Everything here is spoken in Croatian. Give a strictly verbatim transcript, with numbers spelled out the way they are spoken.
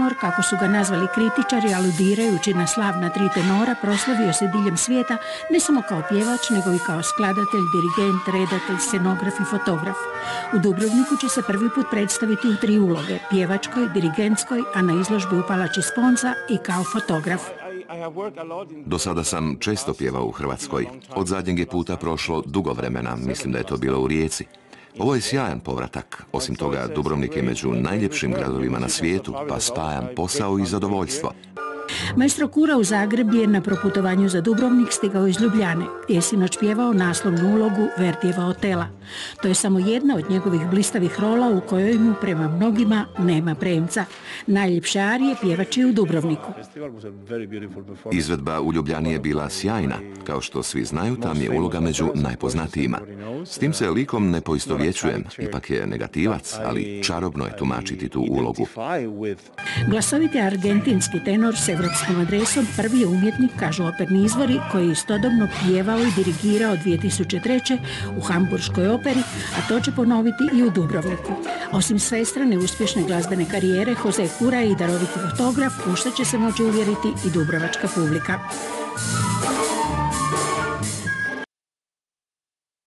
tenor, kako su ga nazvali kritičari, aludirajući na slavna tri tenora, proslavio se diljem svijeta ne samo kao pjevač, nego i kao skladatelj, dirigent, redatelj, scenograf i fotograf. U Dubrovniku će se prvi put predstaviti u tri uloge, pjevačkoj, dirigentskoj, a na izložbi u Palači Sponza i kao fotograf. Do sada sam često pjevao u Hrvatskoj. Od zadnjeg je puta prošlo dugo vremena, mislim da je to bilo u Rijeci. Ovo je sjajan povratak. Osim toga, Dubrovnik je među najljepšim gradovima na svijetu, pa spajam posao i zadovoljstvo. Maestro Cura u Zagreb je na proputovanju za Dubrovnik stigao iz Ljubljane, gdje je sinoć pjevao naslovnu ulogu Verdijeva Otela. To je samo jedna od njegovih blistavih rola u kojoj mu prema mnogima nema premca. Najljepše arije pjevač je u Dubrovniku. Izvedba u Ljubljani je bila sjajna. Kao što svi znaju, tam je uloga među najpoznatijima. S tim se likom ne poistovjećujem, ipak je negativac, ali čarobno je tumačiti tu ulogu. Glasoviti argentinski tenor s evropskom adresom prvi je umjetnik, kažu operni izvori, koji je istodobno pjevao i dirigirao dvije tisuće treće. u Hamburškoj operi, a to će ponoviti i u Dubrovniku. Osim svestrane uspješne glazbene karijere, Jose Cura i daroviti fotograf, u što će se moći uvjeriti i dubrovačka publika.